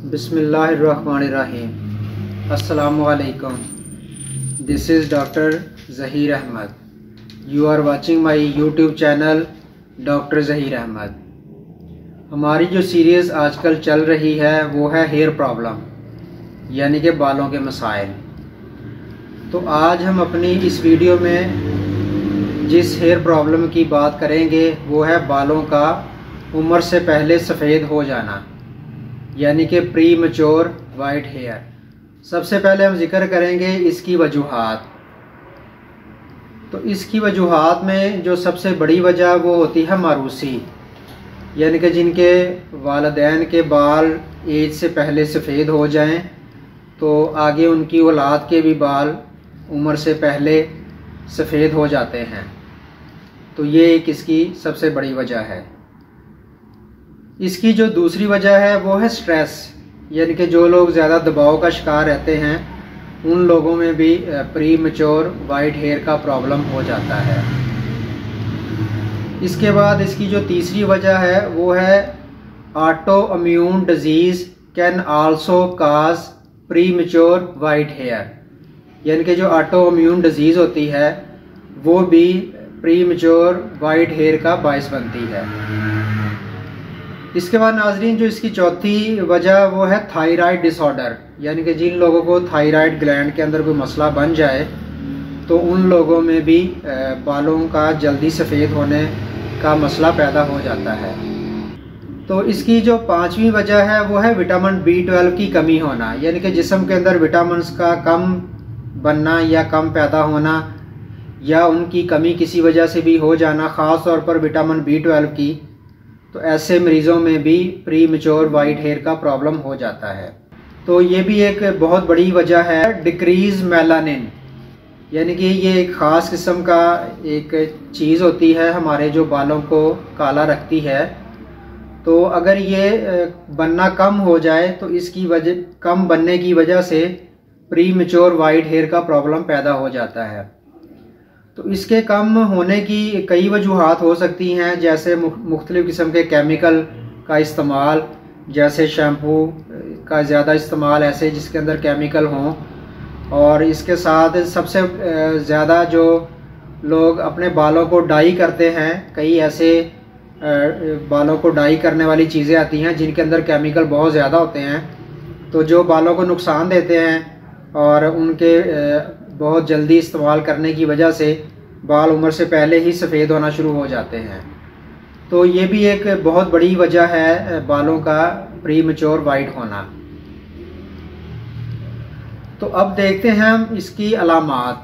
बिस्मिल्लाहिर्रहमानिर्रहीम। अस्सलामुअलैकुम। This is doctor Zaheer Ahmad. You are watching my YouTube channel doctor Zaheer Ahmad. हमारी जो सीरीज़ आजकल चल रही है वो है हेयर प्रॉब्लम, यानी कि बालों के मसाइल। तो आज हम अपनी इस वीडियो में जिस हेयर प्रॉब्लम की बात करेंगे वो है बालों का उम्र से पहले सफ़ेद हो जाना, यानी कि प्री मैच्योर वाइट हेयर। सबसे पहले हम जिक्र करेंगे इसकी वजूहात। तो इसकी वजूहात में जो सबसे बड़ी वजह वो होती है मारूसी, यानी कि जिनके वालिदैन के बाल एज से पहले सफ़ेद हो जाएं तो आगे उनकी औलाद के भी बाल उम्र से पहले सफ़ेद हो जाते हैं। तो ये एक इसकी सबसे बड़ी वजह है। इसकी जो दूसरी वजह है वो है स्ट्रेस, यानी कि जो लोग ज़्यादा दबाव का शिकार रहते हैं उन लोगों में भी प्री मैच्योर वाइट हेयर का प्रॉब्लम हो जाता है। इसके बाद इसकी जो तीसरी वजह है वो है autoimmune disease can also cause premature white hair, यानी कि जो ऑटो इम्यून डिजीज़ होती है वो भी प्री मैच्योर वाइट हेयर का बायस बनती है। इसके बाद नाजरीन जो इसकी चौथी वजह वो है थायराइड डिसऑर्डर, यानी कि जिन लोगों को थायराइड ग्लैंड के अंदर कोई मसला बन जाए तो उन लोगों में भी बालों का जल्दी सफ़ेद होने का मसला पैदा हो जाता है। तो इसकी जो पांचवी वजह है वो है विटामिन B12 की कमी होना, यानी कि जिस्म के अंदर विटामिन का कम बनना या कम पैदा होना या उनकी कमी किसी वजह से भी हो जाना, ख़ास तौर पर विटामिन B12 की। तो ऐसे मरीज़ों में भी प्री मैच्योर वाइट हेयर का प्रॉब्लम हो जाता है। तो ये भी एक बहुत बड़ी वजह है डिक्रीज़ मेलानिन, यानी कि ये एक ख़ास किस्म का एक चीज़ होती है हमारे जो बालों को काला रखती है। तो अगर ये बनना कम हो जाए तो इसकी वजह कम बनने की वजह से प्री मैच्योर वाइट हेयर का प्रॉब्लम पैदा हो जाता है। तो इसके कम होने की कई वजूहात हो सकती हैं, जैसे मुख्तलिफ़ किस्म के केमिकल का इस्तेमाल, जैसे शैम्पू का ज़्यादा इस्तेमाल ऐसे जिसके अंदर केमिकल हों, और इसके साथ सबसे ज़्यादा जो लोग अपने बालों को डाई करते हैं, कई ऐसे बालों को डाई करने वाली चीज़ें आती हैं जिनके अंदर केमिकल बहुत ज़्यादा होते हैं, तो जो बालों को नुकसान देते हैं और उनके बहुत जल्दी इस्तेमाल करने की वजह से बाल उम्र से पहले ही सफ़ेद होना शुरू हो जाते हैं। तो ये भी एक बहुत बड़ी वजह है बालों का प्री मैच्योर वाइट होना। तो अब देखते हैं हम इसकी अलामात।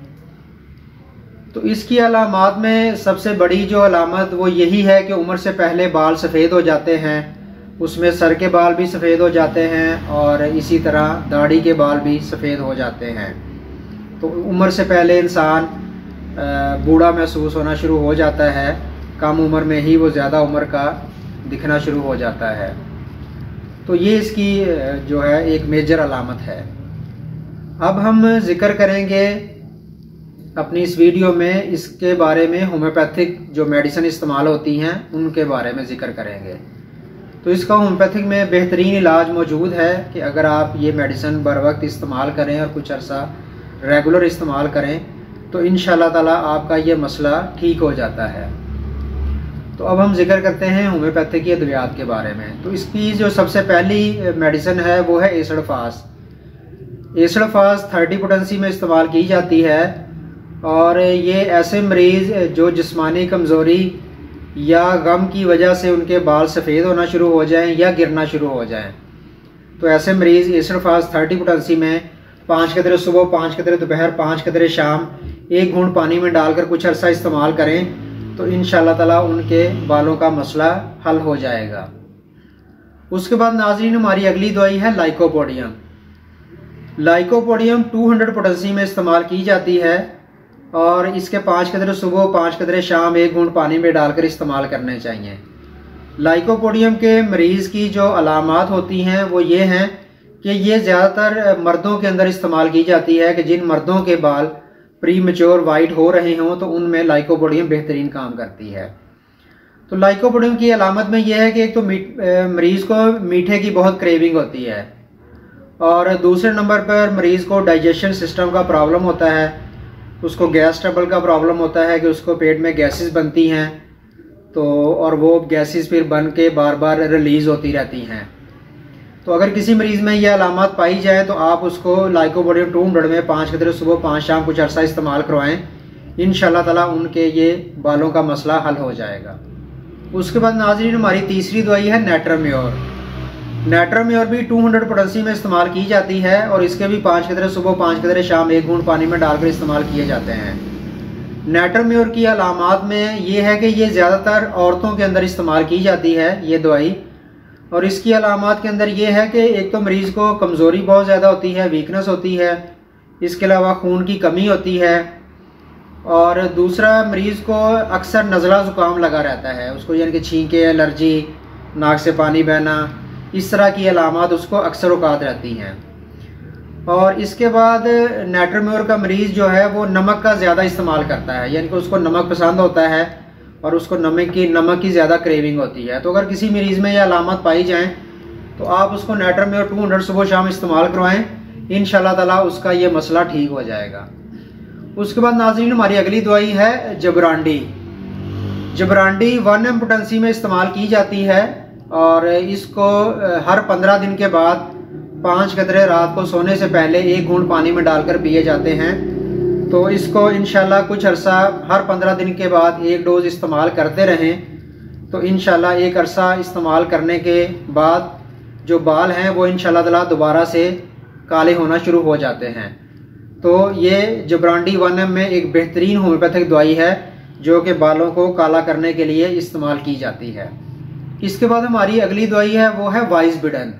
तो इसकी अलामात में सबसे बड़ी जो अलामत वो यही है कि उम्र से पहले बाल सफ़ेद हो जाते हैं, उसमें सर के बाल भी सफ़ेद हो जाते हैं और इसी तरह दाढ़ी के बाल भी सफ़ेद हो जाते हैं। तो उम्र से पहले इंसान बूढ़ा महसूस होना शुरू हो जाता है, कम उम्र में ही वो ज़्यादा उम्र का दिखना शुरू हो जाता है। तो ये इसकी जो है एक मेजर अलामत है। अब हम जिक्र करेंगे अपनी इस वीडियो में इसके बारे में होम्योपैथिक जो मेडिसिन इस्तेमाल होती हैं उनके बारे में जिक्र करेंगे। तो इसका होम्योपैथिक में बेहतरीन इलाज मौजूद है कि अगर आप ये मेडिसिन बर वक्त इस्तेमाल करें और कुछ अर्सा रेगुलर इस्तेमाल करें तो इंशाल्लाह ताला आपका ये मसला ठीक हो जाता है। तो अब हम जिक्र करते हैं होम्योपैथिक की अद्वियात के बारे में। तो इसकी जो सबसे पहली मेडिसिन है वो है acid phos. Acid phos 30 potency में इस्तेमाल की जाती है और ये ऐसे मरीज़ जो जिस्मानी कमज़ोरी या गम की वजह से उनके बाल सफ़ेद होना शुरू हो जाएं या गिरना शुरू हो जाएं, तो ऐसे मरीज़ एसिड फास्ट 30 पोटेंसी में 5 कतरे सुबह, 5 कतरे दोपहर, 5 कतरे शाम 1 घूंट पानी में डालकर कुछ अर्सा इस्तेमाल करें तो इंशाल्लाह ताला उनके बालों का मसला हल हो जाएगा। उसके बाद नाज़रीन हमारी अगली दवाई है लाइकोपोडियम। लाइकोपोडियम 200 पोटेंसी में इस्तेमाल की जाती है और इसके 5 कतरे सुबह, 5 कतरे शाम 1 घूंट पानी में डालकर इस्तेमाल करने चाहिए। लाइकोपोडियम के मरीज़ की जो अलामात होती हैं वो ये हैं कि ये ज़्यादातर मर्दों के अंदर इस्तेमाल की जाती है कि जिन मर्दों के बाल प्री मैच्योर वाइट हो रहे हों तो उनमें लाइकोपोडियम बेहतरीन काम करती है। तो लाइकोपोडियम की अलामत में यह है कि एक तो मरीज़ को मीठे की बहुत क्रेविंग होती है, और दूसरे नंबर पर मरीज़ को डाइजेशन सिस्टम का प्रॉब्लम होता है, उसको गैस ट्रबल का प्रॉब्लम होता है कि उसको पेट में गैसेस बनती हैं, तो और वो गैसेस फिर बन के बार बार रिलीज़ होती रहती हैं। तो अगर किसी मरीज़ में ये अलामत पाई जाए तो आप उसको लाइकोपोडियम 200 में 5 कतरे सुबह 5 शाम कुछ अर्सा इस्तेमाल करवाएं। इंशाल्लाह ताला उनके ये बालों का मसला हल हो जाएगा। उसके बाद नाज़रीन हमारी तीसरी दवाई है नेट्राम्योर। नेट्राम्योर भी 200 पोटेंसी में इस्तेमाल की जाती है, और इसके भी 5 कतरे सुबह 5 कतरे शाम 1 घूंट पानी में डालकर इस्तेमाल किए जाते हैं। नेट्राम्योर की अलामात में ये है कि ये ज़्यादातर औरतों के अंदर इस्तेमाल की जाती है ये दवाई, और इसकी अलामात के अंदर ये है कि एक तो मरीज़ को कमज़ोरी बहुत ज़्यादा होती है, वीकनेस होती है, इसके अलावा खून की कमी होती है, और दूसरा मरीज़ को अक्सर नज़ला ज़ुकाम लगा रहता है उसको, यानी कि छींके, एलर्जी, नाक से पानी बहना, इस तरह की अलामात उसको अक्सर औकात रहती हैं। और इसके बाद नेट्राम्योर का मरीज़ जो है वो नमक का ज़्यादा इस्तेमाल करता है, यानी कि उसको नमक पसंद होता है और उसको नमक की ज़्यादा क्रेविंग होती है। तो अगर किसी मरीज़ में ये अलामत पाई जाएँ तो आप उसको नेट्राम्योर 200 सुबह शाम इस्तेमाल करवाएँ, इंशाल्लाह ताला उसका ये मसला ठीक हो जाएगा। उसके बाद नाज़रीन हमारी अगली दवाई है जबरांडी। जबरांडी 1 mg पोटेंसी में इस्तेमाल की जाती है, और इसको हर 15 दिन के बाद 5 कतरे रात को सोने से पहले 1 घूंट पानी में डालकर पिए जाते हैं। तो इसको इंशाल्लाह कुछ अरसा हर 15 दिन के बाद 1 डोज इस्तेमाल करते रहें, तो इंशाल्लाह एक अरसा इस्तेमाल करने के बाद जो बाल हैं वो इंशाल्लाह ताला दोबारा से काले होना शुरू हो जाते हैं। तो ये जबरांडी 1 mg में एक बेहतरीन होम्योपैथिक दवाई है जो कि बालों को काला करने के लिए इस्तेमाल की जाती है। इसके बाद हमारी अगली दवाई है वो है वाइसबिडन।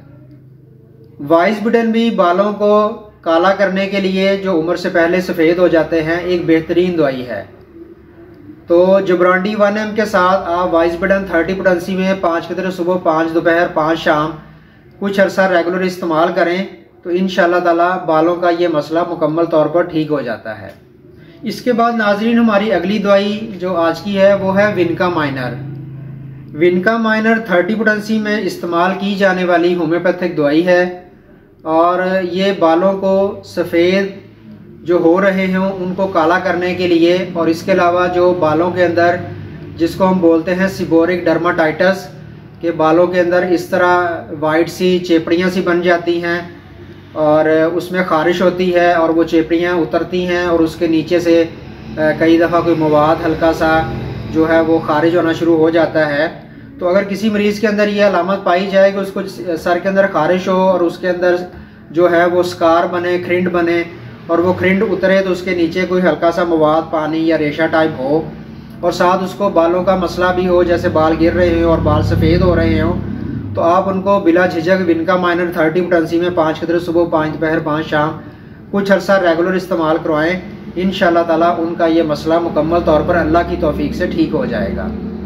वाइसबिडन भी बालों को काला करने के लिए, जो उम्र से पहले सफ़ेद हो जाते हैं, एक बेहतरीन दवाई है। तो जबरांडी 1 mg के साथ आप वाइसबिडन 30 पोटेंसी में 5 कतरे सुबह 5 दोपहर 5 शाम कुछ अर्सा रेगुलर इस्तेमाल करें, तो इंशाल्लाह ताला बालों का ये मसला मुकम्मल तौर पर ठीक हो जाता है। इसके बाद नाजरीन हमारी अगली दवाई जो आज की है वो है vinca minor. Vinca minor 30 potency में इस्तेमाल की जाने वाली होम्योपैथिक दवाई है, और ये बालों को सफ़ेद जो हो रहे हों उनको काला करने के लिए, और इसके अलावा जो बालों के अंदर जिसको हम बोलते हैं सीबोरिक डर्माटाइटिस के बालों के अंदर इस तरह वाइट सी चेपड़ियाँ सी बन जाती हैं और उसमें ख़ारिश होती है और वो चेपड़ियाँ उतरती हैं और उसके नीचे से कई दफ़ा कोई मवाद हल्का सा जो है वो ख़ारिज होना शुरू हो जाता है। तो अगर किसी मरीज़ के अंदर ये अलामत पाई जाए कि उसको सर के अंदर ख़ारिश हो और उसके अंदर जो है वो स्कार बने, खरिंड बने, और वो खरिंड उतरे तो उसके नीचे कोई हल्का सा मवाद पानी या रेशा टाइप हो, और साथ उसको बालों का मसला भी हो, जैसे बाल गिर रहे हों और बाल सफ़ेद हो रहे हों, तो आप उनको बिला झिझक विनका माइनर 30 पोटेंसी में 5 कतरे सुबह 5 दोपहर 5 शाम कुछ अर्सा रेगुलर इस्तेमाल करवाएं। इंशाल्लाह ताला उनका ये मसला मुकम्मल तौर पर अल्लाह की तौफीक से ठीक हो जाएगा।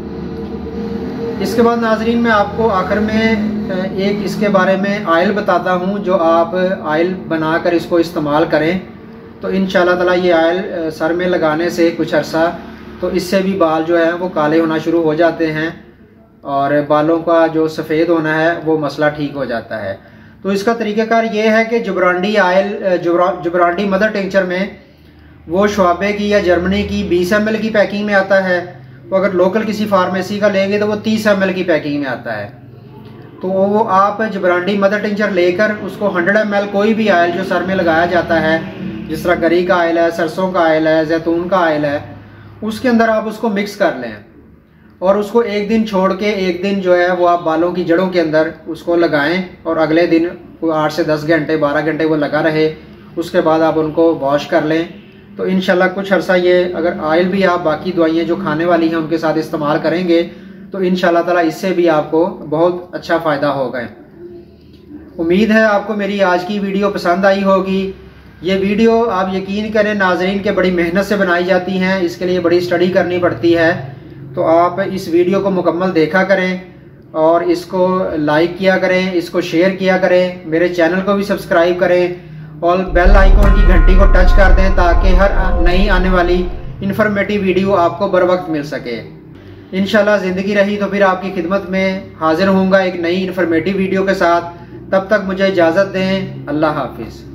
इसके बाद नाजरीन मैं आपको आखिर में एक इसके बारे में आयल बताता हूँ, जो आप आयल बनाकर इसको इस्तेमाल करें तो इंशाल्लाह ताला ये आयल सर में लगाने से कुछ अर्सा तो इससे भी बाल जो है वो काले होना शुरू हो जाते हैं और बालों का जो सफ़ेद होना है वो मसला ठीक हो जाता है। तो इसका तरीक़ाकार ये है कि जुबरांडी आयल जुबरांडी मदर टिंचर में वो शवाबे की या जर्मनी की 20 ml की पैकिंग में आता है, तो अगर लोकल किसी फार्मेसी का लेंगे तो वो 30 ml की पैकिंग में आता है। तो वो आप जुबरांडी मदर टिंचर लेकर उसको 100 ml कोई भी आयल जो सर में लगाया जाता है, जिस तरह गरी का आयल है, सरसों का आयल है, जैतून का आयल है, उसके अंदर आप उसको मिक्स कर लें और उसको एक दिन छोड़ के एक दिन जो है वो आप बालों की जड़ों के अंदर उसको लगाएं और अगले दिन 8 से 10 घंटे 12 घंटे वो लगा रहे, उसके बाद आप उनको वॉश कर लें। तो इंशाल्लाह कुछ अर्सा ये अगर आयल भी आप बाकी दवाइयाँ जो खाने वाली हैं उनके साथ इस्तेमाल करेंगे तो इंशाल्लाह ताला इससे भी आपको बहुत अच्छा फ़ायदा होगा। उम्मीद है आपको मेरी आज की वीडियो पसंद आई होगी। ये वीडियो आप यकीन करें नाजरीन के बड़ी मेहनत से बनाई जाती हैं, इसके लिए बड़ी स्टडी करनी पड़ती है। तो आप इस वीडियो को मुकम्मल देखा करें और इसको लाइक किया करें, इसको शेयर किया करें, मेरे चैनल को भी सब्सक्राइब करें और बेल आइकॉन की घंटी को टच कर दें ताकि हर नई आने वाली इन्फॉर्मेटिव वीडियो आपको बर वक्त मिल सके। इंशाल्लाह ज़िंदगी रही तो फिर आपकी खिदमत में हाजिर होऊंगा एक नई इन्फॉर्मेटिव वीडियो के साथ। तब तक मुझे इजाज़त दें। अल्लाह हाफिज़।